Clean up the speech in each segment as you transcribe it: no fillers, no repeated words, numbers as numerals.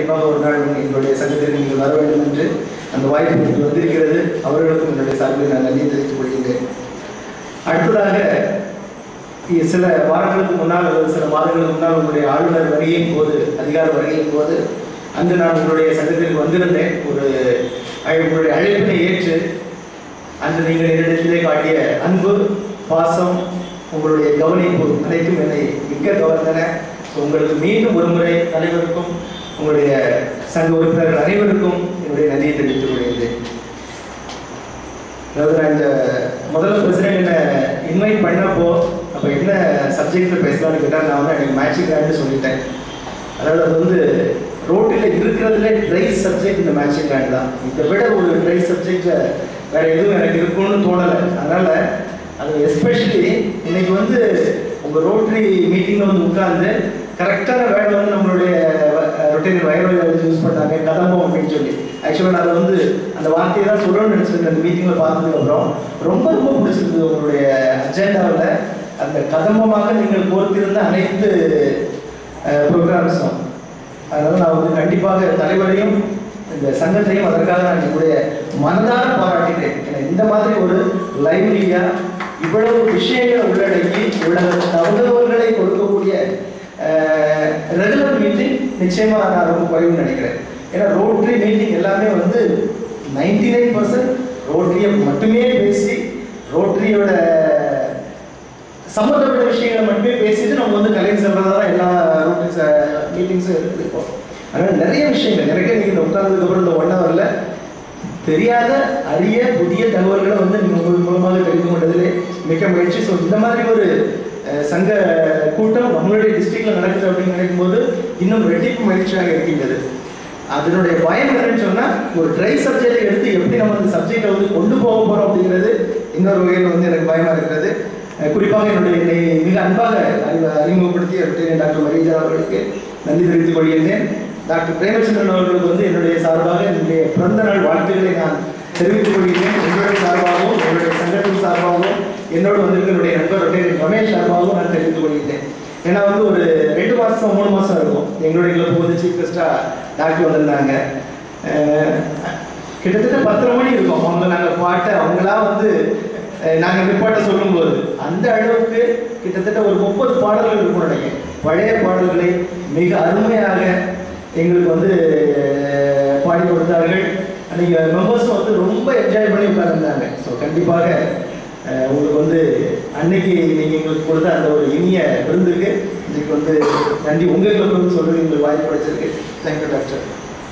ஒரு நாள் எங்களுடைய சங்கத்தில் நீங்கள் வர வேண்டும் என்று அந்த வாய்ப்பு எனக்கு வந்திருக்கிறது. அவர்களுக்கும் என்னுடைய சார்பில் நான் நன்றி தெரிவித்துக் கொள்கின்றேன். அடுத்ததாக சில வாரங்களுக்கு முன்னால் அல்லது சில மாதங்களுக்கு முன்னால் உங்களுடைய ஆளுநர் வருகையின் போது, அதிகார வருகையின் போது அன்று நான் உங்களுடைய சங்கத்திற்கு வந்திருந்தேன். உங்களுடைய அழைப்பினை ஏற்று அன்று நீங்கள் என்னிடத்திலே காட்டிய அன்பு, பாசம், உங்களுடைய கவனிப்பு அனைத்தும் என்னை மிக்க கவர்ந்தன. உங்களுக்கு மீண்டும் ஒரு முறை தலைவருக்கும் உங்களுடைய சங்க உறுப்பினர்கள் அனைவருக்கும் என்னுடைய நன்றியை தெரிவித்துக் கொள்கிறேன். அதாவது நான் இந்த முதல்ல பிரசிடென்ட் என்னை இன்வைட் பண்ணப்போ அப்போ என்ன சப்ஜெக்டில் பேசலாம்னு கேட்டால் நான் வந்து எனக்கு மேட்சிங் கிராண்ட்னு சொல்லிட்டேன். அதாவது அது வந்து ரோட்டில் இருக்கிறதுல ட்ரை சப்ஜெக்ட் இந்த மேட்சிங் கிராண்ட் தான். இதை விட ஒரு ட்ரை சப்ஜெக்டில் வேறு எதுவும் எனக்கு இருக்கும்னு தோணலை. அதனால் அது எஸ்பெஷலி இன்னைக்கு வந்து உங்கள் ரோட்டரி மீட்டிங்கில் வந்து உட்கார்ந்து கரெக்டான வேர்டை வந்து நம்மளுடைய ரொட்டரி வயரோடு யூஸ் பண்ணாங்க, கதம்பம் அப்படின்னு சொல்லி. ஆக்சுவலாக நான் வந்து அந்த வார்த்தையை தான் சொல்லணும்னு நினச்சிருக்கேன். அந்த மீட்டிங்கில் பார்த்ததுக்கப்புறம் ரொம்ப ரொம்ப பிடிச்சிருந்தது. உங்களுடைய அஜெண்டாவில் அந்த கதம்பமாக நீங்கள் கோர்த்திருந்த அனைத்து ப்ரோக்ராம்ஸும். அதனால் நான் வந்து கண்டிப்பாக தலைவரையும் இந்த சங்கத்தையும் அதற்காக நான் என்னுடைய மனதார பாராட்டுகிறேன். ஏன்னா இந்த மாதிரி ஒரு லைவ்லியாக இவ்வளவு விஷயங்களை உள்ளடக்கி தகவல்களை கொடுக்கக்கூடிய ரெகுலர் மீட்டிங் நிச்சயமாக நான் ரொம்ப குறைவுன்னு நினைக்கிறேன். ஏன்னா ரோட்டரி மீட்டிங் எல்லாமே வந்து 99% ரோட்டரியை மட்டுமே பேசி ரோட்டரியோட சம்மந்தப்பட்ட விஷயங்களை மட்டுமே பேசிட்டு நம்ம வந்து கலைஞர் சொல்றதா தான் எல்லா ரோட்டரி மீட்டிங்ஸும் எடுத்துருக்கோம். அதனால் நிறைய விஷயங்கள் நிறைய நீங்கள் உட்கார்ந்ததுக்கப்புறம் இந்த 1 ஹவரில் தெரியாத அரிய புதிய தகவல்களை வந்து நீங்கள் உங்கள் மூலமாக தெரிந்து கொண்டதிலே மிக்க மகிழ்ச்சி. ஸோ இந்த மாதிரி ஒரு சங்க கூட்டம் நம்மளுடைய டிஸ்ட்ரிக்டில் நடக்குது அப்படின்னு நினைக்கும்போது இன்னும் ரெட்டிப்பு மகிழ்ச்சியாக இருக்கின்றது. அதனுடைய பயம் என்னன்னு சொன்னால் ஒரு ட்ரை சப்ஜெக்டை எடுத்து எப்படி நம்ம அந்த சப்ஜெக்டை வந்து கொண்டு போக போகிறோம் அப்படிங்கிறது இன்னொரு வகையில் வந்து எனக்கு பயமாக இருக்கிறது. குறிப்பாக என்னை மிக அன்பாக அறிமுகப்படுத்திய டாக்டர் மரியஜா அவர்களுக்கு நன்றி தெரிவித்துக் கொள்கின்றேன். டாக்டர் பிரேமச்சந்திரன் அவர்களுக்கு வந்து என்னுடைய சார்பாக என்னுடைய பிறந்த நாள் வாழ்த்துக்களை நான் தெரிவித்துக் கொள்கிறேன். உங்களுடைய சார்பாகவும் என்னுடைய சங்கத்தின் சார்பாகவும் என்னோடு வந்திருக்க என்னுடைய நண்பர் ரமேஷ் சார்பாகவும் நான் தெரிவித்துக் கொள்கிறேன். ஏன்னா வந்து ஒரு 2 மாதம் 3 மாதம் இருக்கும் எங்களுடைய கிளப் வந்து சீஃப் கெஸ்டாக டாக்டர் வந்திருந்தாங்க. கிட்டத்தட்ட 10:30 மணி இருக்கும் அவங்க நாங்கள் பாட்டை அவங்களா வந்து நாங்கள் இந்த பாட்டை சொல்லும்போது அந்த அளவுக்கு கிட்டத்தட்ட ஒரு 30 பாடல்கள் இருக்கும் நினைக்கிறேன். பழைய பாடல்களை மிக அருமையாக எங்களுக்கு வந்து பாடி கொடுத்தார்கள். அன்றைக்கி மெம்பர்ஸும் வந்து ரொம்ப என்ஜாய் பண்ணி உட்கார்ந்துருந்தாங்க. ஸோ கண்டிப்பாக உங்களுக்கு வந்து அன்னைக்கு நீங்கள் எங்களுக்கு கொடுத்த அந்த ஒரு இனிய விருந்துக்கு இன்றைக்கு வந்து நன்றி. உங்களுக்கு வந்து சொல்கிறது எங்களுக்கு வாய்ப்பு கிடைச்சிருக்கு. Thank you doctor.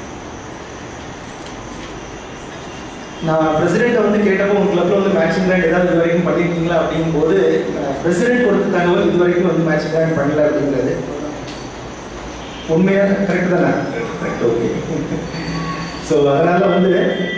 நான் பிரசிடெண்ட்டை வந்து கேட்டப்போ உங்கள் கிளப்பில் வந்து மேட்சிங் கிராண்ட் ஏதாவது இது வரைக்கும் பண்ணியிருக்கீங்களா அப்படிங்கும்போது பிரசிடெண்ட் கொடுத்த தகவல் இது வரைக்கும் வந்து மேட்சிங் கிராண்ட் பண்ணல அப்படிங்கிறது உண்மையாக கரெக்டு தானே? Correct, okay. ஸோ அதனால் வந்து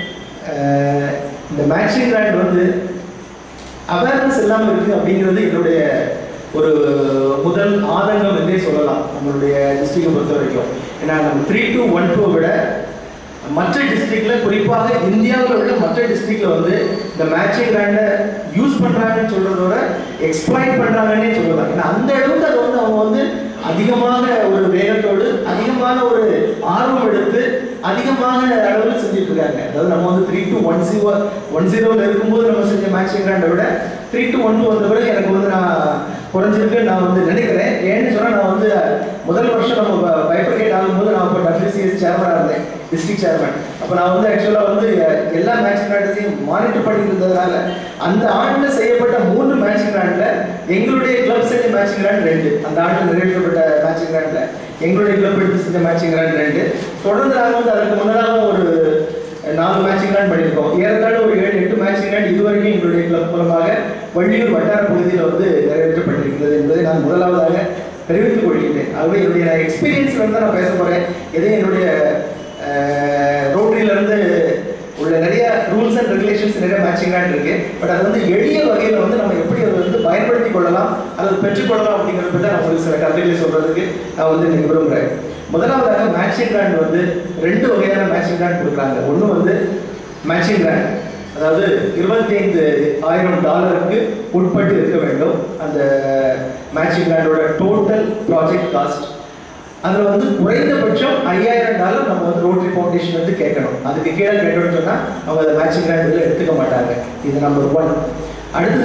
இந்த மேட்சிங் கிராண்ட் வந்து அவேர்னஸ் இல்லாமல் இருக்குது அப்படிங்கிறது என்னுடைய ஒரு முதல் ஆதங்கம் என்றே சொல்லலாம் நம்மளுடைய டிஸ்ட்ரிக்டை பொறுத்த வரைக்கும். ஏன்னா நம்ம 3212 விட மற்ற டிஸ்ட்ரிக்டில், குறிப்பாக இந்தியாவில் உள்ள மற்ற டிஸ்ட்ரிக்டில் வந்து இந்த மேட்சிங் கிராண்டை யூஸ் பண்ணுறாங்கன்னு சொல்கிறதோட எக்ஸ்ப்ளாய்ட் பண்ணுறாங்கன்னே சொல்லலாம். ஏன்னா அந்த அளவுக்கு அதை வந்து அவங்க வந்து அதிகமான ஒரு வேகத்தோடு அதிகமான ஒரு ஆர்வம் எடுத்து அதிகமான அளவில் செஞ்சுட்டு இருக்காங்க. அதாவது நம்ம வந்து 3210 இருக்கும்போது நம்ம செஞ்ச மேட்சிங் கிராண்டை விட 3212 வந்த பிறகு எனக்கு வந்து நான் குறைஞ்சிருக்குன்னு நான் வந்து நினைக்கிறேன். ஏன்னு சொன்னால் நான் வந்து முதல் வருஷம் நம்ம பைஃபர்கேட் ஆகும்போது நான் இப்போ WCS சேர்மனாக இருந்தேன், டிஸ்ட்ரிக்ட் சேர்மன். அப்போ நான் வந்து ஆக்சுவலாக வந்து எல்லா மேட்சிங் கிராண்ட்ஸையும் மானிட்டர் பண்ணிட்டு இருந்ததுனால அந்த ஆண்டில் செய்யப்பட்ட 3 மேட்சிங் கிராண்டில் எங்களுடைய கிளப் செஞ்ச மேட்சிங் கிராண்ட் 2, அந்த ஆண்டில் நிறைவேற்றப்பட்ட மேட்சிங் கிராண்டில் எங்களுடைய கிளப் எடுத்து செஞ்ச மேட்சிங் கிராண்ட் 2. தொடர்ந்து நாங்கள் வந்து அதற்கு முன்னதாக ஒரு 4 மேட்சிங் கிராண்ட் பண்ணியிருக்கோம். ஏறத்தாழ ஒரு 7-8 மேட்சிங் கிராண்ட் இதுவரைக்கும் எங்களுடைய கிளப் மூலமாக வள்ளியூர் வட்டார பகுதியில் வந்து நிறைவேற்றப்பட்டிருக்கிறது என்பதை நான் முதலாவதாக தெரிவித்துக் கொள்கிறேன். ஆகவே என்னுடைய எக்ஸ்பீரியன்ஸ்ல இருந்து நான் பேச போகிறேன். இதே என்னுடைய ரோட்டரியிலேருந்து உள்ள நிறைய ரூல்ஸ் அண்ட் ரெகுலேஷன்ஸ் நிறைய மேட்சிங் கிராண்ட் இருக்கு. பட் அது வந்து எளிய வகையில் வந்து நம்ம எப்படி அதை வந்து பயன்படுத்தி கொள்ளலாம் அல்லது பெற்றுக்கொள்ளலாம் அப்படிங்கிறத பற்றி நான் உங்களுக்கு சில கருத்துக்களை சொல்றதுக்கு நான் வந்து நீங்கள் விரும்புகிறேன். முதலாவதாக மேட்சிங் கிராண்ட் வந்து 2 வகையான மேட்சிங் கிராண்ட் கொடுக்குறாங்க. ஒன்று வந்து மேட்சிங் கிராண்ட், அதாவது $25,000 உட்பட்டு இருக்க வேண்டும் அந்த மேட்சிங் கிராண்டோட டோட்டல் ப்ராஜெக்ட் காஸ்ட். அதில் வந்து குறைந்தபட்சம் $5000 நம்ம வந்து ரோட்டரி ஃபவுண்டேஷன் வந்து கேட்கணும். அதுக்கு கீழே கேட்டோம்னு சொன்னால் அவங்க அதை மேட்சிங் கிராண்ட் எடுத்துக்க மாட்டாங்க. இது நம்பர் 1. அடுத்தது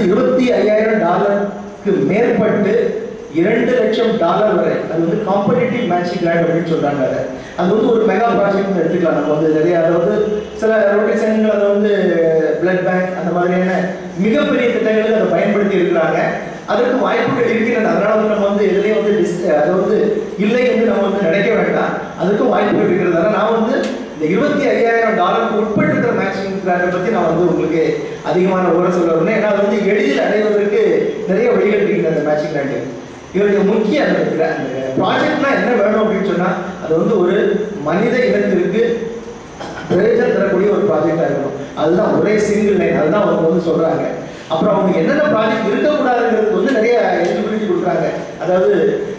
$25,000க்கு மேற்பட்டு $2,00,000 வரை அது வந்து காம்படிட்டிவ் மேட்சிங் கிராண்ட் அப்படின்னு சொல்றாங்க. அது வந்து ஒரு மெகா ப்ராஜெக்ட் எடுத்துக்கலாம். நம்ம வந்து நிறைய அதாவது சில ரோட்டரி சங்கங்கள் அதை வந்து பிளட் பேங்க் அந்த மாதிரியான மிகப்பெரிய திட்டங்களுக்கு அதை பயன்படுத்தி இருக்கிறாங்க. அதற்கு வாய்ப்புகள் இருக்கிறது. அதனால வந்து நம்ம வந்து எதுலேயும் வந்து அதை வந்து இல்லை என்று நம்ம வந்து நினைக்க வேண்டாம். அதுக்கும் வாய்ப்புகள் இருக்கிறது. ஆனால் நான் வந்து இந்த $25,000 உட்பட்டு இருக்கிற மேட்சிங் கிராண்டை பற்றி நான் வந்து உங்களுக்கு அதிகமான விவரம் சொல்ல வரேன். ஏன்னா அது வந்து எளிதில் அடைவதற்கு நிறைய வழிகள் இருக்கிறது அந்த மேட்சிங் கிராண்டு. இதனுடைய முக்கிய அந்த ப்ராஜெக்ட்னா என்ன வேணும் அப்படின்னு சொன்னால் அது வந்து ஒரு மனித இனத்திற்கு பிரயோஜனம் தரக்கூடிய ஒரு ப்ராஜெக்டாக இருக்கணும். அதுதான் ஒரே சிங்கிள் லைன். அதுதான் அவங்க வந்து சொல்கிறாங்க. அப்புறம் அவங்க என்னென்ன ப்ராஜெக்ட் இருக்கக்கூடாதுங்கிறதுக்கு வந்து நிறைய எலிஜிபிலிட்டி கொடுக்குறாங்க. அதாவது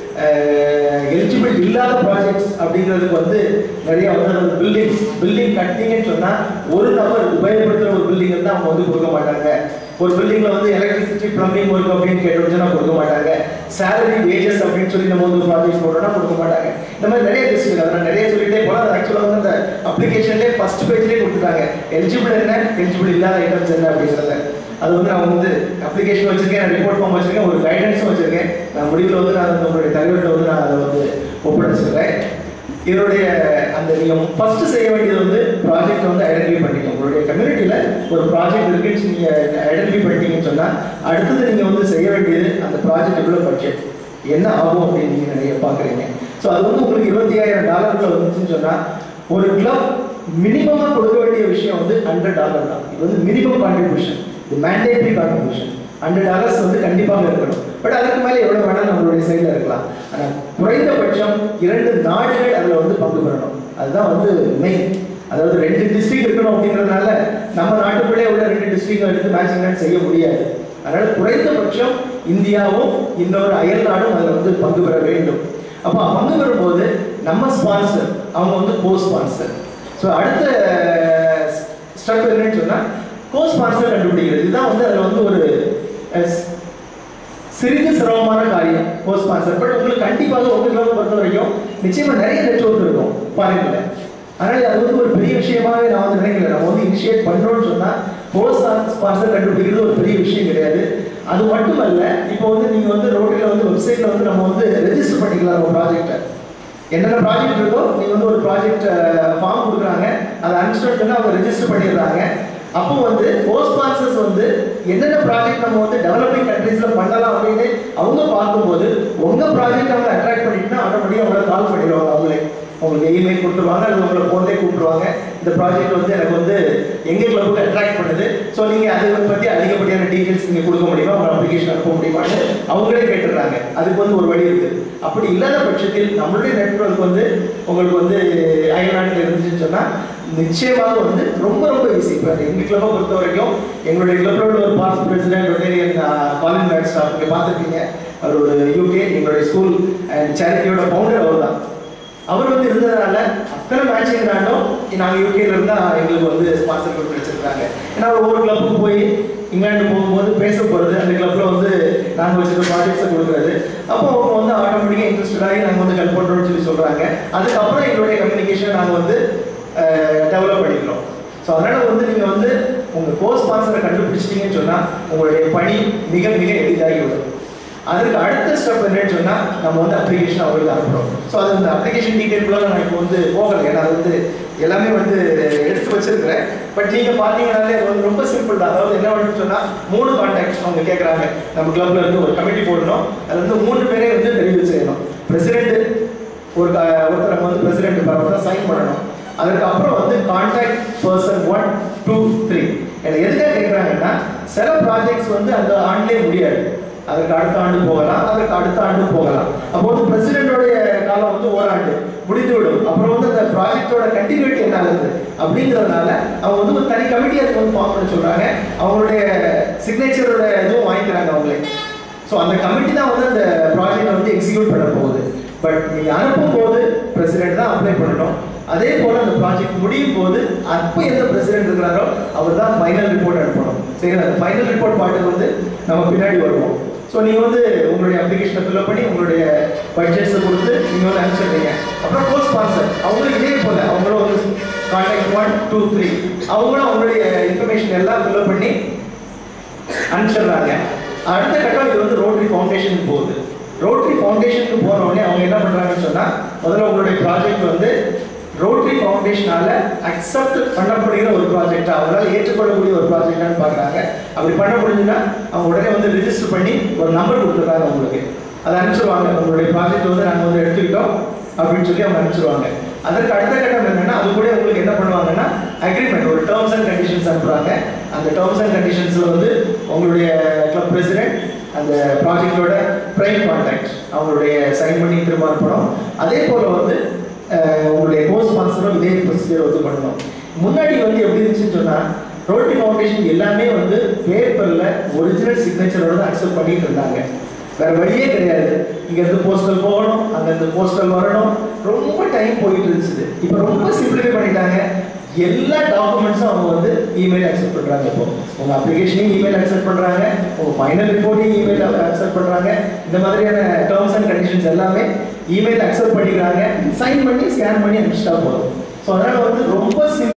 எலிஜிபிள் இல்லாத ப்ராஜெக்ட்ஸ் அப்படிங்கிறதுக்கு வந்து நிறைய வந்து பில்டிங் கட்டிங்கன்னு சொன்னால் ஒரு நபர் உபயோகப்படுத்துகிற ஒரு பில்டிங் தான் அவங்க வந்து கொடுக்க மாட்டாங்க. ஒரு பில்டிங்கில் வந்து எலக்ட்ரிசிட்டி பிளம்பிங் ஒர்க் அப்படின்னு கேட்டோம்னா கொடுக்க மாட்டாங்க. சேலரி வேஜஸ் அப்படின்னு சொல்லி நம்ம வந்து ப்ராஜெக்ட் போட்டோம்னா கொடுக்க மாட்டாங்க. இந்த மாதிரி நிறைய விஷயம் அதை நான் நிறைய சொல்லிட்டே போகலாம். அது ஆக்சுவலாக வந்து அந்த அப்ளிகேஷன்லேயே ஃபர்ஸ்ட் பேஜ்லேயே கொடுத்துட்டாங்க. எலிஜிபிள் என்ன, எலிஜிபிள் இல்லாத ஐட்டம்ஸ் என்ன அப்படிங்கிறத. அது வந்து நான் வந்து அப்ளிகேஷன் வச்சிருக்கேன், ரிப்போர்ட் ஃபார்ம் வச்சிருக்கேன், ஒரு கைடன்ஸும் வச்சிருக்கேன். நான் முடிவில் வந்து நான் உங்களுடைய தலைவர்கிட்ட வந்து நான் அதை வந்து ஒப்படைச்சிருக்கேன். இதனுடைய அந்த நீங்கள் ஃபர்ஸ்ட் செய்ய வேண்டியது வந்து ப்ராஜெக்ட் வந்து ஐடென்டிஃபை பண்ணிக்கணும். உங்களுடைய கம்யூனிட்டியில் ஒரு ப்ராஜெக்ட் இருக்குன்னு நீங்கள் ஐடென்டிஃபை பண்ணிட்டீங்கன்னு சொன்னால் அடுத்தது நீங்கள் வந்து செய்ய வேண்டியது அந்த ப்ராஜெக்ட் எவ்வளோ பட்ஜெட் என்ன ஆகும் அப்படின்னு நீங்கள் நிறைய பார்க்குறீங்க. ஸோ அது வந்து உங்களுக்கு $25,000 வந்துச்சுன்னு சொன்னால் ஒரு கிளப் மினிமமாக கொடுக்க வேண்டிய விஷயம் வந்து $100 தான். இது வந்து மினிமம் கான்ட்ரிபியூஷன், இது மேண்டேட்டரி கான்ட்ரிபியூஷன். $100 வந்து கண்டிப்பாக இருக்கணும். பட் அதுக்கு மேலே எவ்வளோ வேணாலும் நம்மளுடைய சைடில் இருக்கலாம். ஆனால் குறைந்தபட்சம் 2 நாடுகள் அதில் வந்து பங்கு பெறணும். அதுதான் வந்து மெயின். அதாவது 2 டிஸ்ட்ரிக்ட் இருக்கணும் அப்படிங்கிறதுனால நம்ம நாட்டுக்குள்ளே உள்ள 2 டிஸ்ட்ரிக்ட் எடுத்து மேட்சிங் செய்ய முடியாது. அதனால் குறைந்தபட்சம் இந்தியாவும் இன்னொரு அயல் நாடும் அதில் வந்து பங்கு பெற வேண்டும். அப்போ பங்கு பெறும்போது நம்ம ஸ்பான்சர், அவங்க வந்து கோ ஸ்பான்சர். ஸோ அடுத்த ஸ்டெப் என்னன்னு சொன்னால் கோ ஸ்பான்சர் கண்டுபிடிக்கிறது. இதுதான் வந்து அதில் வந்து ஒரு சிறிது சிரமமான காரியம் கோ ஸ்பான்சர். பட் உங்களுக்கு கண்டிப்பாக உங்களை பொறுத்த வரைக்கும் நிச்சயமாக நிறைய நெட்வொர்க் இருக்கும் ஃபாரின்ல. அதனால் அது வந்து ஒரு பெரிய விஷயமாவே நான் வந்து நினைக்கல. நம்ம வந்து இனிஷியேட் பண்ணுறோம்னு சொன்னால் கோ ஸ்பான்சர் கண்டுபிடிக்கிறது ஒரு பெரிய விஷயம் கிடையாது. அது மட்டுமல்ல, இப்போ வந்து நீங்கள் வந்து ரோட்டில் வந்து வெப்சைட்டில் வந்து நம்ம வந்து ரெஜிஸ்டர் பண்ணிக்கலாம் ஒரு ப்ராஜெக்டை. என்னென்ன ப்ராஜெக்ட் இருக்கோ நீங்கள் வந்து ஒரு ப்ராஜெக்ட் ஃபார்ம் கொடுக்குறாங்க, அதை அன்ஸ்டால் பண்ணி அவங்க ரெஜிஸ்டர் பண்ணிடுறாங்க. அப்போ வந்து கோ ஸ்பான்சர்ஸ் வந்து என்னென்ன ப்ராஜெக்ட் நம்ம வந்து டெவலப்பிங் கண்ட்ரீஸில் பண்ணலாம் அப்படின்னு அவங்க பார்க்கும்போது உங்கள் ப்ராஜெக்ட் அவங்க அட்ராக்ட் பண்ணிட்டுனா ஆட்டோமேட்டிக்காக அவங்கள கால் பண்ணிடுவாங்க. அவங்களே உங்களுக்கு இமெயில் கொடுத்துருவாங்க, அல்லது உங்களை ஃபோன்லேயே கூப்பிடுவாங்க. இந்த ப்ராஜெக்ட் வந்து எனக்கு வந்து எங்கள் கிளப்புக்கு அட்ராக்ட் பண்ணுது, ஸோ நீங்கள் அதை பற்றி அதிகப்படியான டீட்டெயில்ஸ் நீங்கள் கொடுக்க முடியுமா, உங்கள் அப்ளிகேஷன் அனுப்ப முடியுமான்னு அவங்களே கேட்டுடுறாங்க. அதுக்கு வந்து ஒரு வழி இருக்குது. அப்படி இல்லாத பட்சத்தில் நம்மளுடைய நெட்வொர்க் வந்து உங்களுக்கு வந்து அயல்நாட்டில் இருந்துச்சுன்னு சொன்னால் நிச்சயமாக வந்து ரொம்ப ரொம்ப ஈஸி. இப்போ எங்கள் கிளப்பை பொறுத்த வரைக்கும் எங்களுடைய கிளப்போட ஒரு past president Rotarian Colin Batstaff நீங்கள் பார்த்துருக்கீங்க. அவர் ஒரு யூகே எங்களுடைய ஸ்கூல் அண்ட் சேரிட்டியோட ஃபவுண்டர் அவர் தான். அவர் வந்து இருந்ததுனால அத்தனை மேட்சிங் கிராண்டும் நாங்கள் யூகேல இருந்தால் எங்களுக்கு வந்து ஸ்பான்சர் பண்ணி வச்சிருக்காங்க. ஏன்னா ஒவ்வொரு கிளப்புக்கு போய் இங்கிலாந்து போகும்போது பேச போகிறது, அந்த கிளப்பில் வந்து நாங்கள் வச்சுருக்க ப்ராஜெக்ட்ஸை கொடுக்குறது. அப்போ அவங்க வந்து ஆட்டோமேட்டிக்காக இன்ட்ரெஸ்டடாகி நாங்கள் வந்து ஹெல்ப் பண்ணுறோம்னு சொல்லி சொல்கிறாங்க. அதுக்கப்புறம் எங்களுடைய கம்யூனிகேஷன் நாங்கள் வந்து டெவலப் பண்ணிக்கிறோம். ஸோ அதனால் வந்து நீங்கள் வந்து உங்கள் கோ ஸ்பான்சரை கண்டுபிடிச்சிட்டிங்கன்னு சொன்னால் உங்களுடைய பணி மிக மிக எளிதாகிவிடும். அதுக்கு அடுத்த ஸ்டெப் என்னன்னு சொன்னால் நம்ம வந்து அப்ளிகேஷன் அவங்களுக்கு அனுப்புகிறோம். ஸோ அது இந்த அப்ளிகேஷன் டீட்டெயில்குள்ள நான் இப்போ வந்து போகலை, ஏன்னா அது வந்து எல்லாமே வந்து எடுத்து வச்சிருக்கிறேன். பட் நீங்கள் பார்த்தீங்கன்னாலே அது வந்து ரொம்ப சிம்பிள் தான். அதாவது என்ன பண்ணுன்னு சொன்னால் 3 கான்டாக்ட்ஸ் அவங்க கேட்குறாங்க. நம்ம கிளப்ல இருந்து ஒரு கமிட்டி போடணும், அது வந்து 3 பேரே வந்து தெரிவு செய்யணும். பிரசிடென்ட் ஒருத்தர் நம்ம வந்து பிரசிடென்ட் தான் சைன் பண்ணணும். அதுக்கப்புறம் வந்து கான்டாக்ட் பர்சன் 1, 2, 3. எனக்கு எதுக்காக கேட்குறாங்கன்னா சில ப்ராஜெக்ட்ஸ் வந்து அந்த ஆண்டுலேயே முடியாது, அதற்கு அடுத்த ஆண்டு போகலாம், அதற்கு அடுத்த ஆண்டு போகலாம். அப்போ வந்து பிரசிடென்டோடைய காலம் வந்து ஓராண்டு முடிந்துவிடும். அப்புறம் வந்து அந்த ப்ராஜெக்டோட கண்டினியூட்டி என்ன ஆகுது அப்படிங்கிறதுனால அவங்க வந்து ஒரு தனி கமிட்டி அதுக்கு வந்து ஃபார்ம் பண்ண சொல்கிறாங்க. அவங்களுடைய சிக்னேச்சரோட இதுவும் வாங்கிக்கிறாங்க அவங்களே. ஸோ அந்த கமிட்டி தான் வந்து அந்த ப்ராஜெக்டை வந்து எக்ஸிக்யூட் பண்ண போகுது. பட் நீங்கள் அனுப்பும் போது பிரசிடென்ட் தான் அப்ளை பண்ணணும். அதே போல் அந்த ப்ராஜெக்ட் முடியும் போது அப்போ எந்த பிரசிடென்ட் இருக்கிறாரோ அவர் தான் ஃபைனல் ரிப்போர்ட் அனுப்பணும். சரி, அந்த ஃபைனல் ரிப்போர்ட் பாட்டுக்கு வந்து நம்ம பின்னாடி வருவோம். ஸோ நீங்கள் வந்து உங்களுடைய அப்ளிகேஷனை ஃபில்அப் பண்ணி உங்களுடைய பட்ஜெட்ஸை கொடுத்து நீங்கள் வந்து அனுப்பிச்சிடுறீங்க. அப்புறம் கோ ஸ்பான்சர் அவங்களும் இதே போல் அவங்களும் வந்து கான்டாக்ட் 1 2 3 அவங்களும் அவங்களுடைய இன்ஃபர்மேஷன் எல்லாம் ஃபில்அப் பண்ணி அனுப்பிச்சிடுறாங்க. அடுத்த கட்டம் இது வந்து ரோட்டரி ஃபவுண்டேஷனுக்கு போகுது. ரோட்டரி ஃபவுண்டேஷனுக்கு போன உடனே அவங்க என்ன பண்ணுறாங்கன்னு சொன்னால், முதல்ல உங்களுடைய ப்ராஜெக்ட் வந்து ரோட்டரி ஃபவுண்டேஷனால அக்செப்ட் பண்ணப்படுகிற ஒரு ப்ராஜெக்டா, அவங்களால ஏற்றுக்கொள்ளக்கூடிய ஒரு ப்ராஜெக்டான்னு பார்க்குறாங்க. அப்படி பண்ண முடிஞ்சுன்னா அவங்க உடனே வந்து ரிஜிஸ்டர் பண்ணி ஒரு நம்பர் கொடுத்துருக்காங்க உங்களுக்கு, அதை அனுப்பிச்சிடுவாங்க. உங்களுடைய ப்ராஜெக்ட் வந்து நாங்கள் வந்து எடுத்துக்கிட்டோம் அப்படின்னு சொல்லி அவங்க அனுப்பிச்சிடுவாங்க. அதற்கு அடுத்த கட்டம் என்னன்னா, அது கூட உங்களுக்கு என்ன பண்ணுவாங்கன்னா அக்ரிமெண்ட், ஒரு டேர்ம்ஸ் அண்ட் கண்டிஷன்ஸ் அனுப்புறாங்க. அந்த டேர்ம்ஸ் அண்ட் கண்டிஷன்ஸ்ல வந்து உங்களுடைய கிளப் பிரசிடென்ட், அந்த ப்ராஜெக்டோட பிரைம் கான்டாக்ட் அவங்களுடைய சைன் பண்ணி திரும்ப அனுப்பணும். அதே போல வந்து உங்களுடைய கோ ஸ்பான்சரும் இதே ப்ரொசீஜர் வந்து பண்ணணும். முன்னாடி வந்து எப்படி இருந்துச்சுன்னு சொன்னால், ரோட்டரி ஃபவுண்டேஷன் எல்லாமே வந்து பேப்பரில் ஒரிஜினல் சிக்னேச்சரோட தான் அக்செப்ட் பண்ணிட்டு இருந்தாங்க. வேற வழியே கிடையாது. இங்கேருந்து போஸ்டல் போகணும், அங்கேருந்து போஸ்டல் வரணும், ரொம்ப டைம் போயிட்டு இருந்துச்சு. இப்போ ரொம்ப சிம்பிளிஃபை பண்ணிட்டாங்க. எல்லா டாக்குமெண்ட்ஸும் அவங்க வந்து இமெயில் அக்செப்ட் பண்ணுறாங்க. இப்போ உங்கள் அப்ளிகேஷனையும் இமெயில் அக்செப்ட் பண்ணுறாங்க, உங்கள் ஃபைனல் ரிப்போர்ட்டையும் இமெயில் அக்செப்ட் பண்ணுறாங்க. இந்த மாதிரியான டேர்ம்ஸ் அண்ட் கண்டிஷன்ஸ் எல்லாமே இமெயில் அக்செப்ட் பண்ணிக்கிறாங்க. சைன் பண்ணி ஸ்கேன் பண்ணி அனுப்பிச்சிட்டா போதும். ஸோ அதனால் வந்து ரொம்ப